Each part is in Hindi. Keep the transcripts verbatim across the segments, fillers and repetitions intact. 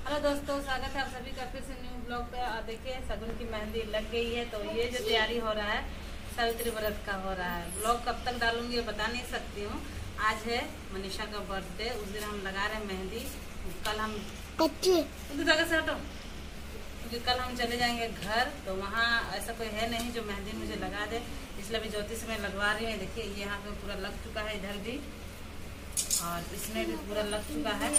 हेलो दोस्तों, स्वागत है आप सभी का फिर से न्यू ब्लॉग पे। और देखिए सगुन की मेहंदी लग गई है, तो ये जो तैयारी हो रहा है सावित्री व्रत का हो रहा है। ब्लॉग कब तक डालूंगी ये बता नहीं सकती हूँ। आज है मनीषा का बर्थडे, उस दिन हम लगा रहे हैं मेहंदी। कल हम जगह से हटो क्योंकि कल हम चले जाएंगे घर, तो वहाँ ऐसा कोई है नहीं जो मेहंदी मुझे लगा दे, इसलिए अभी ज्योति से मैं लगवा रही हूँ। देखिए ये यहाँ पे पूरा लग चुका है, इधर भी और इसमें भी पूरा लग चुका है।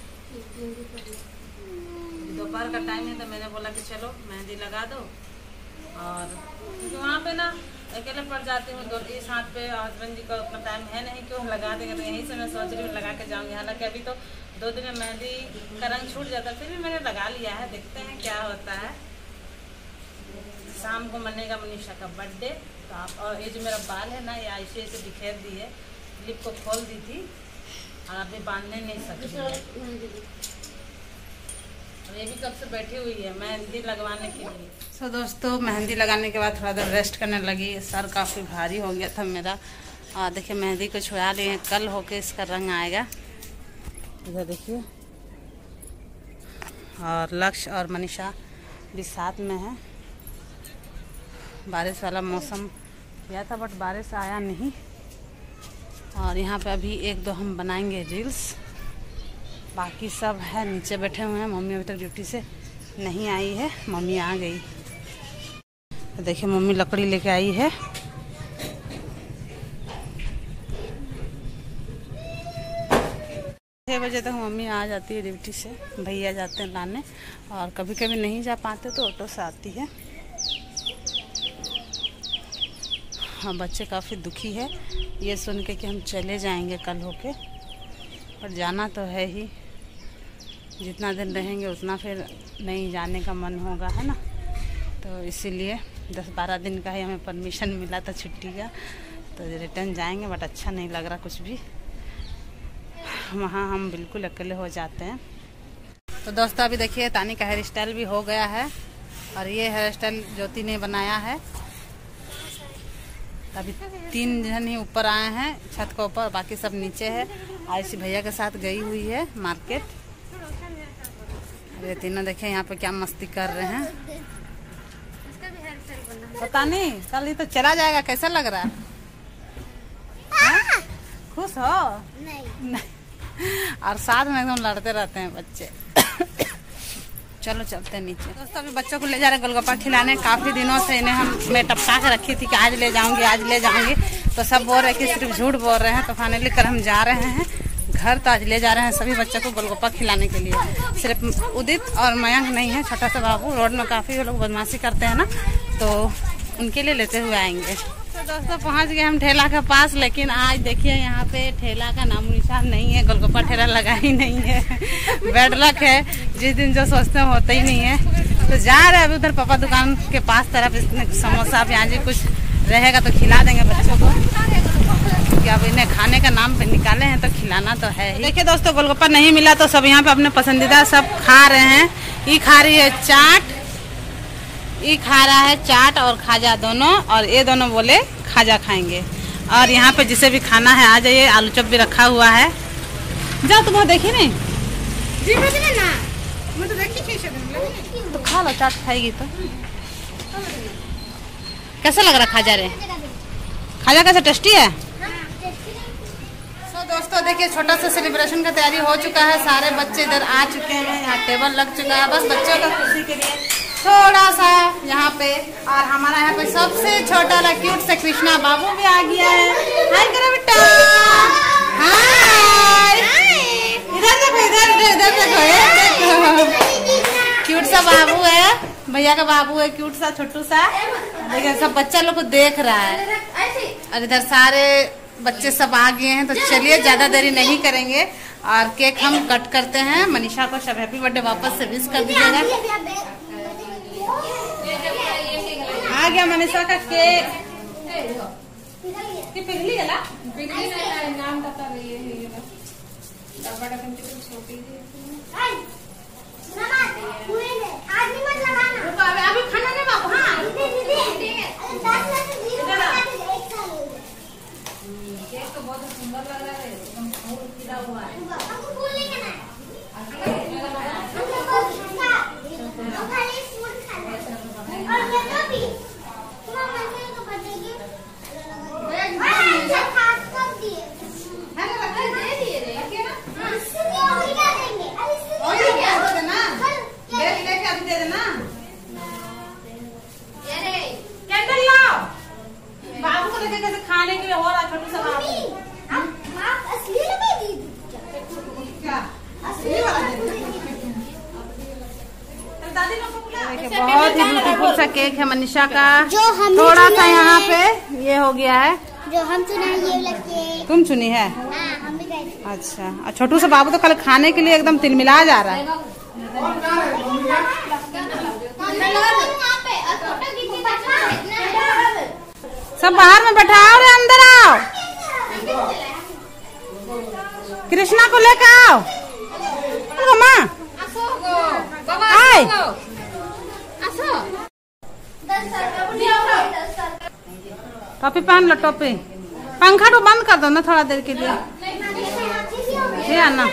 दोपहर का टाइम है तो मैंने बोला कि चलो मेहंदी लगा दो। और क्योंकि वहाँ पे ना अकेले पड़ जाती हूँ, इस हाथ पे हस्बैंड जी का उतना टाइम है नहीं कि वो लगा देंगे, तो यहीं से मैं सोच रही हूँ लगा के जाऊँगी। हालांकि अभी तो दो दिन में मेहंदी का रंग छूट जाता, फिर भी मैंने लगा लिया है, देखते हैं क्या होता है। शाम को मनेगा मनीषा का बर्थडे, तो आप और ये जो मेरा बाल है ना, ये ऐसे ऐसे बिखेर दी है, क्लिप को खोल दी थी और अभी बांधने नहीं सकती। ये भी कब से बैठी हुई है मेहंदी लगवाने के लिए। सो so, दोस्तों मेहंदी लगाने के बाद थोड़ा देर रेस्ट करने लगी। सर काफ़ी भारी हो गया था मेरा। और देखिए मेहंदी को छुड़ा लिए, कल होके इसका रंग आएगा। इधर देखिए, और लक्ष्य और मनीषा भी साथ में है। बारिश वाला मौसम किया था बट बारिश आया नहीं। और यहाँ पे अभी एक दो हम बनाएंगे रील्स, बाकी सब है नीचे बैठे हुए हैं। मम्मी अभी तक ड्यूटी से नहीं आई है, मम्मी आ गई। तो देखिए मम्मी लकड़ी लेके आई है। छः बजे तक मम्मी आ जाती है ड्यूटी से, भैया जाते हैं लाने, और कभी कभी नहीं जा पाते तो ऑटो से आती है। हाँ, बच्चे काफ़ी दुखी है ये सुन के कि हम चले जाएंगे कल होके, पर जाना तो है ही। जितना दिन रहेंगे उतना फिर नहीं जाने का मन होगा, है ना। तो इसीलिए दस बारह दिन का ही हमें परमिशन मिला था छुट्टी का, तो रिटर्न जाएंगे। बट अच्छा नहीं लग रहा कुछ भी, वहाँ हम बिल्कुल अकेले हो जाते हैं। तो दोस्तों अभी देखिए तानी का हेयर स्टाइल भी हो गया है, और ये हेयर स्टाइल ज्योति ने बनाया है। अभी तीन जन ही ऊपर आए हैं छत के ऊपर, बाकी सब नीचे है। आयुषी भैया के साथ गई हुई है मार्केट। ये तीनों देखे यहाँ पे क्या मस्ती कर रहे हैं, पता नहीं कल ही तो चला जाएगा। कैसा लग रहा है? खुश हो? नहीं, नहीं। और साथ में एकदम लड़ते रहते हैं बच्चे। चलो चलते हैं नीचे। दोस्तों अभी बच्चों को ले जा रहे हैं गोलगप्पा खिलाने। काफी दिनों से इन्हें हम मैं टपका के रखी थी कि आज ले जाऊंगी आज ले जाऊंगी, तो सब बोल रहे हैं कि सिर्फ झूठ बोल रहे हैं। तो फाइनली कल हम जा रहे हैं घर, तो आज ले जा रहे हैं सभी बच्चों को गोलगप्पा खिलाने के लिए। सिर्फ उदित और मयंक नहीं है, छोटा सा बाबू। रोड में काफ़ी वो लोग बदमाशी करते हैं ना, तो उनके लिए लेते हुए आएंगे। तो दोस्तों पहुंच गए हम ठेला के पास, लेकिन आज देखिए यहाँ पे ठेला का नाम निशान नहीं है, गोलगप्पा ठेला लगा ही नहीं है। बेड लक है, जिस दिन जो सोचते हैं होता ही नहीं है। तो जा रहे हैं अभी उधर पापा दुकान के पास तरफ, इसमें समोसा प्याजी कुछ रहेगा तो खिला देंगे बच्चों को, क्योंकि अब इन्हें खाने का नाम पे निकाले हैं तो खिलाना तो है ही। देखिए दोस्तों गोलगप्पा नहीं मिला तो सब यहाँ पे अपने पसंदीदा सब खा रहे हैं। ये खा रही है चाट, ये खा रहा है चाट और खाजा दोनों, और ये दोनों बोले खाजा खाएंगे। और यहाँ पे जिसे भी खाना है आ जाइए, आलू चॉप भी रखा हुआ है। जाओ तुम देखी नहीं तो खा लो, चाट खाएगी तो। कैसा लग रहा खाजा रे? खाजा कैसा टेस्टी है? तो दोस्तों देखिए छोटा सा सेलिब्रेशन का तैयारी हो चुका है। सारे बच्चे इधर आ चुके हैं, यहाँ टेबल लग चुका है। बस बच्चों का खुशी के लिए थोड़ा सा यहाँ पे, और हमारा यहाँ पे सबसे छोटा ला क्यूट से कृष्णा बाबू भी आ गया है। हाय करो बेटा, हाय। इधर देखो, इधर इधर देखो, देखो क्यूट सा बाबू है, भैया का बाबू है, क्यूट सा छोटू सा। देखिए सब बच्चा लोग को देख रहा है, और इधर सारे बच्चे सब आ गए हैं। तो चलिए ज्यादा देरी नहीं करेंगे और केक हम कट करते हैं। मनीषा को सब हैप्पी बर्थडे वापस से विश कर दीजिएगा। आ गया मनीषा का केक। पिघली है ना? पिघली नहीं, नाम बता रही है। डब्बा डब्बा छोटी अभी खाना नहीं बाबू। हाँ केक तो बहुत सुंदर लग रहा है, एकदम फूल खिला हुआ है। देखिए बहुत ही ब्यूटीफुल सा केक है मनीषा का। थोड़ा सा यहाँ पे ये हो गया है जो हम चुना ये वाला केक। तुम चुनी है? हाँ, हम भी गए थे। अच्छा, और छोटू से बाबू तो कल खाने के लिए एकदम तिलमिला जा रहा है। सब बाहर में बैठाओ रे, अंदर आओ। कृष्णा को लेकर आओ। माँ आए टोपी पहन लो, टोपी। पंखा तो बंद कर दो ना थोड़ा देर के लिए। ये आना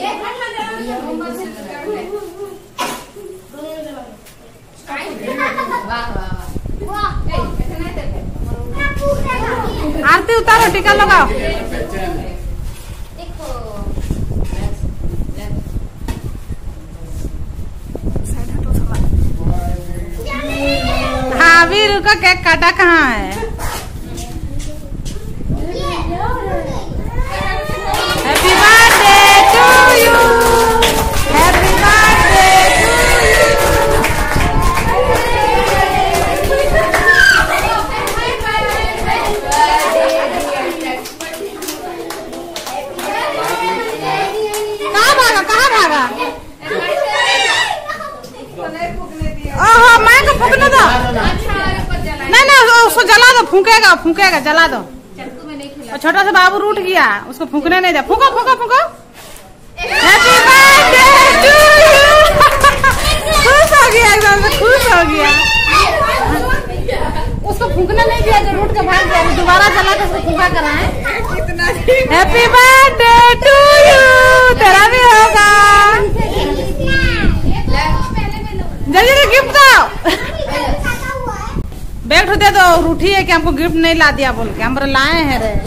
आरती उतारो, टीका लगाओ। हाँ अभी रुको, केक काटा कहाँ है? Happy birthday to you, happy birthday to you. कहाँ भागा, कहाँ भागा? ओहो, मैं को फूकने दो। नहीं नहीं, उसको जला दो, फूकेगा फूकेगा, जला दो। और छोटा सा बाबू रूठ गया, उसको फूकने नहीं दे। फूको फूको फूको। Happy birthday to you. खुश हो गया, एकदम से खुश हो गया। उसको फूकने नहीं दिया, जो रूठ के भाग गया। दोबारा जला के उसको फूका कराए। हैप्पी बर्थडे टू यू, तेरा भी होगा। जल्दी से गिफ्ट दो। बैग दे दो। रूठी है कि हमको गिफ्ट नहीं ला दिया बोल के, हम लाए हैं रे।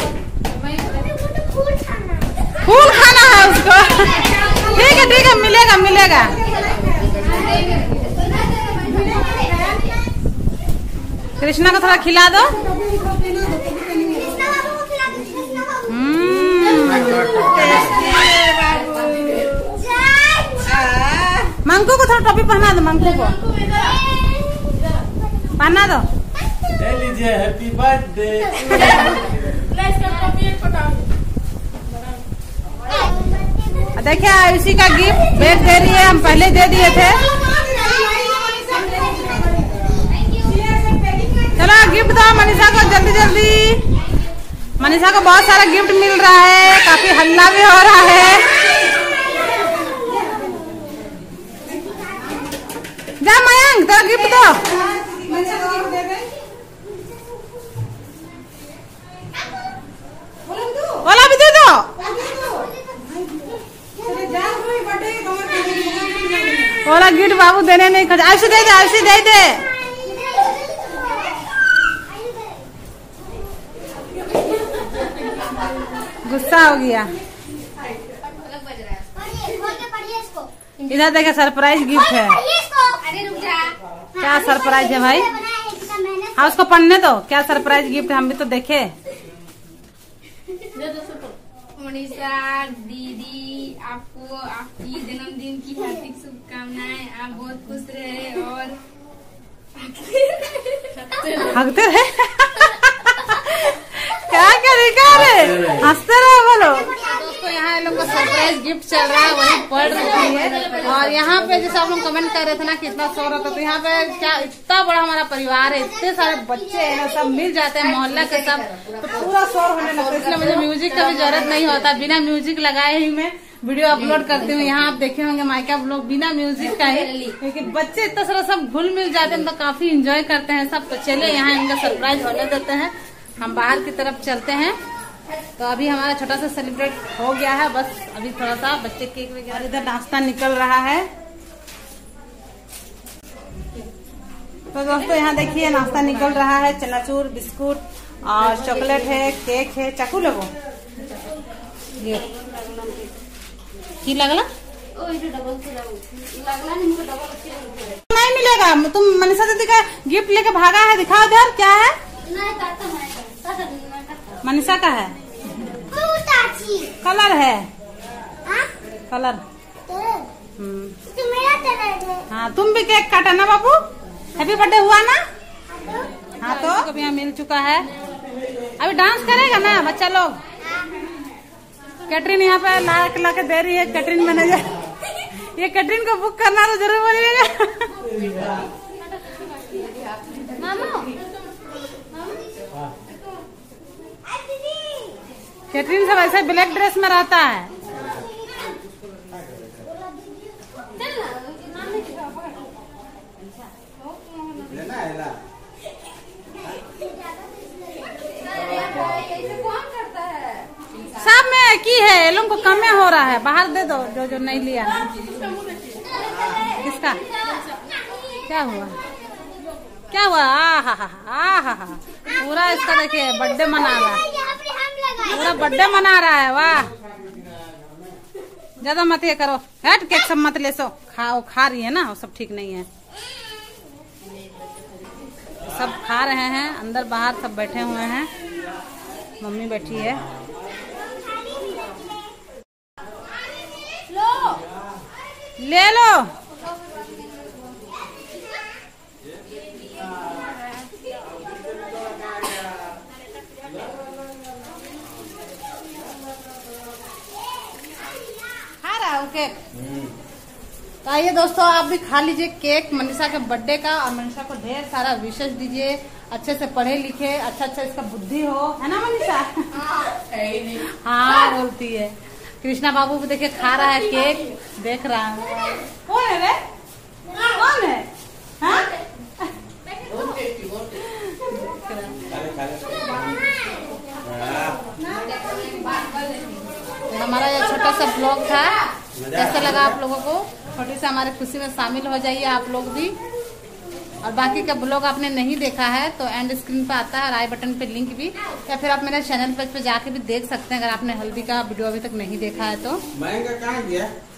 फूल खाना है उसको। ठीक है ठीक है, मिलेगा मिलेगा। कृष्णा को थोड़ा खिला दो। मंकू को थोड़ा टोपी पहना दो, मंकू को पहना दो। ले लीजिए, हैप्पी बर्थडे। देखिए आयुषी का गिफ्ट बैग दे रही है, हम पहले दे दिए थे। चलो गिफ्ट दो मनीषा को जल्दी जल्दी। मनीषा को बहुत सारा गिफ्ट मिल रहा है, काफी हल्ला भी हो रहा है। जा मयंक, तेरा गिफ्ट दो। वाला भी दे दो। वाला गिफ्ट बाबू देने नहीं खा। आयुषी दे दे, आयुषी दे दे। गुस्सा हो गया। इधर देखे, सरप्राइज गिफ्ट है। क्या सरप्राइज है भाई? हाँ उसको पढ़ने दो, क्या सरप्राइज गिफ्ट है, हम भी तो देखे। मनीषा दीदी, आपको आपकी जन्मदिन की हार्दिक शुभकामनाएं। आप बहुत खुश रहे और हंसते रहे। क्या क्या दिखा रहे, हंसते रहे बोलो। दोस्तों यहाँ लोग का सरप्राइज गिफ्ट चल रहा है, वही पढ़ रही है। और यहाँ पे जैसे आप लोग कमेंट कर रहे थे ना कितना शोर होता, तो यहाँ पे क्या इतना बड़ा हमारा परिवार है, इतने सारे बच्चे हैं ना, सब मिल जाते हैं मोहल्ला के सब, तो पूरा शोर होने लगता है। इसलिए मुझे म्यूजिक का भी जरूरत नहीं होता, बिना म्यूजिक लगाए ही मैं वीडियो अपलोड करती हूँ। यहाँ आप देखे होंगे माइका ब्लॉग बिना म्यूजिक का है, क्योंकि बच्चे इतना सारा सब घुल मिल जाते हैं, तो काफी इंजॉय करते हैं सब। तो चले यहाँ इनका सरप्राइज होने देते हैं, हम बाहर की तरफ चलते हैं। तो अभी हमारा छोटा सा सेलिब्रेट हो गया है, बस अभी थोड़ा सा बच्चे केक वगैरह, इधर नाश्ता निकल रहा है। तो दोस्तों यहाँ देखिए नाश्ता निकल रहा है, चनाचूर, बिस्कुट और चॉकलेट है, केक है। चाकू लगो ये की लगला नहीं मिलेगा। तुम मनीषा दीदी का गिफ्ट लेके भागा है, दिखाओ इधर क्या है। मनीषा का है, कलर है, कलर। तो मेरा कलर है। हाँ हाँ तुम भी केक काटा ना बाबू, हैप्पी बर्थडे हुआ ना। हाँ तो अभी यहाँ मिल चुका है, अभी डांस करेगा ना बच्चा लोग। कैटरीन यहाँ पे ला ला के दे रही है, कैटरीन मैनेजर। ये कैटरीन को बुक करना तो जरूर बोलिएगा। कैटरीन सब ऐसे ब्लैक ड्रेस में रहता है। सब में की है, ये लोग को कमे हो रहा है, बाहर दे दो जो जो नहीं लिया है। किसका क्या हुआ, क्या हुआ? आ हा हा हा हा हा पूरा इसका देखिए बर्थडे मना रहा है, पूरा बर्थडे मना रहा है। वाह, ज्यादा मत ये करो, हट केक सब मत ले सो। खाओ, खा रही है ना, वो सब ठीक नहीं है। सब खा रहे हैं, अंदर बाहर सब बैठे हुए हैं, मम्मी बैठी है। ले लो। खा रहा है केक। तो आइए दोस्तों, आप भी खा लीजिए केक मनीषा के बर्थडे का, और मनीषा को ढेर सारा विशेष दीजिए, अच्छे से पढ़े लिखे, अच्छा अच्छा इसका बुद्धि हो, है ना मनीषा? हाँ बोलती है। कृष्णा बाबू भी देखिए खा रहा है केक, देख रहा है। कौन है रे, कौन है? हाँ? तो हमारा ये छोटा सा ब्लॉग था, कैसा लगा आप लोगों को? छोटी से हमारे खुशी में शामिल हो जाइए आप लोग भी। और बाकी का ब्लॉग आपने नहीं देखा है तो एंड स्क्रीन पे आता है, और आई बटन पे लिंक भी, या फिर आप मेरे चैनल पेज पे जाके भी देख सकते हैं अगर आपने हल्दी का वीडियो अभी तक नहीं देखा है तो। महंगा कहाँ गया?